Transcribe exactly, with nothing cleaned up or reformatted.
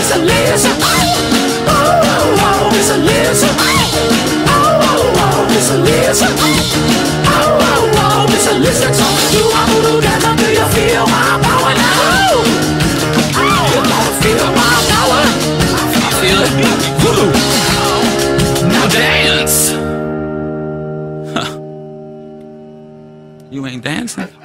Miss Lisa. Oh, oh, oh, Miss Lisa. Oh, oh, oh, Miss Lisa. Oh, oh, oh, Miss Lisa. Do I do that? Do you feel my power now? You gonna feel my power? I feel it. Woo! Now dance. Huh. You ain't dancing?